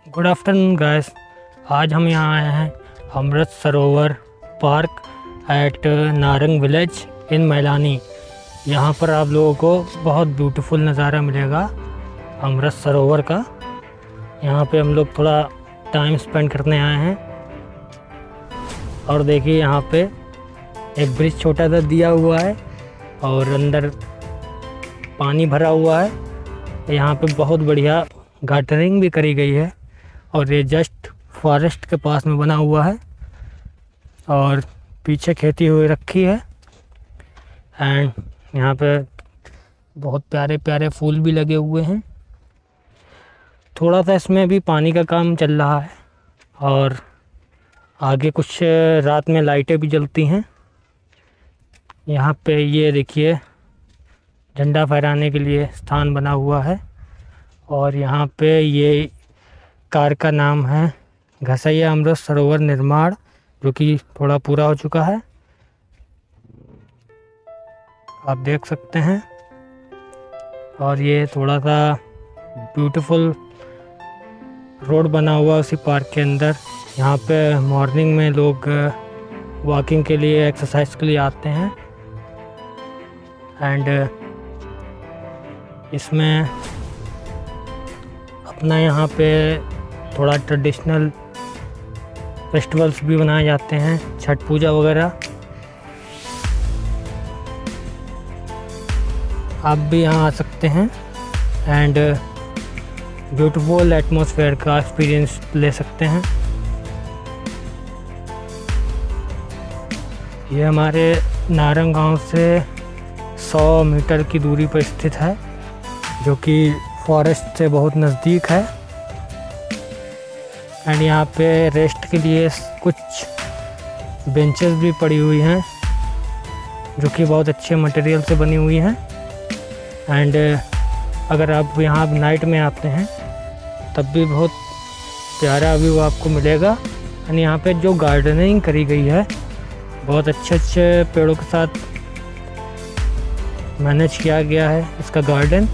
Good afternoon guys. आज हम यहाँ आए हैं Amrit Sarovar park at Narang village in Mailani. यहाँ पर आप लोगों को बहुत ब्यूटीफुल नज़ारा मिलेगा अमृत सरोवर का। यहाँ पे हम लोग थोड़ा टाइम स्पेंड करने आए हैं। और देखिए यहाँ पे एक ब्रिज छोटा सा दिया हुआ है और अंदर पानी भरा हुआ है। यहाँ पे बहुत बढ़िया गार्डनिंग भी करी गई है और ये जस्ट फॉरेस्ट के पास में बना हुआ है और पीछे खेती हुई रखी है। एंड यहाँ पे बहुत प्यारे प्यारे फूल भी लगे हुए हैं। थोड़ा सा इसमें भी पानी का काम चल रहा है और आगे कुछ रात में लाइटें भी जलती हैं। यहाँ पे ये देखिए झंडा फहराने के लिए स्थान बना हुआ है और यहाँ पे ये कार का नाम है घसैया अमृत सरोवर निर्माण, जो कि थोड़ा पूरा हो चुका है, आप देख सकते हैं। और ये थोड़ा सा ब्यूटीफुल रोड बना हुआ उसी पार्क के अंदर। यहाँ पे मॉर्निंग में लोग वॉकिंग के लिए, एक्सरसाइज के लिए आते हैं। एंड इसमें अपना यहाँ पे थोड़ा ट्रेडिशनल फेस्टिवल्स भी मनाए जाते हैं, छठ पूजा वगैरह। आप भी यहाँ आ सकते हैं एंड ब्यूटीफुल एटमॉस्फेयर का एक्सपीरियंस ले सकते हैं। ये हमारे नारंग गांव से 100 मीटर की दूरी पर स्थित है, जो कि फॉरेस्ट से बहुत नज़दीक है। एंड यहाँ पे रेस्ट के लिए कुछ बेंचेस भी पड़ी हुई हैं, जो कि बहुत अच्छे मटेरियल से बनी हुई हैं। एंड अगर आप यहाँ नाइट में आते हैं तब भी बहुत प्यारा व्यू आपको मिलेगा। एंड यहाँ पे जो गार्डनिंग करी गई है बहुत अच्छे अच्छे पेड़ों के साथ मैनेज किया गया है इसका गार्डन।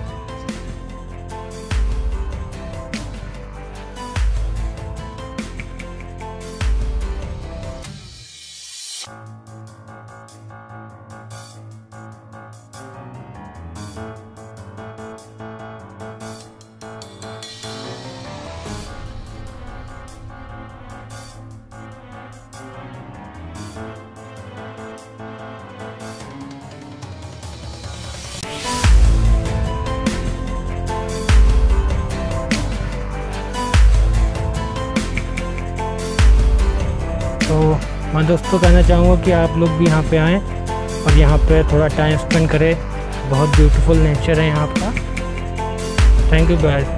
तो मैं दोस्तों कहना चाहूँगा कि आप लोग भी यहाँ पे आएँ और यहाँ पे थोड़ा टाइम स्पेंड करें। बहुत ब्यूटीफुल नेचर है यहाँ का। Thank you guys.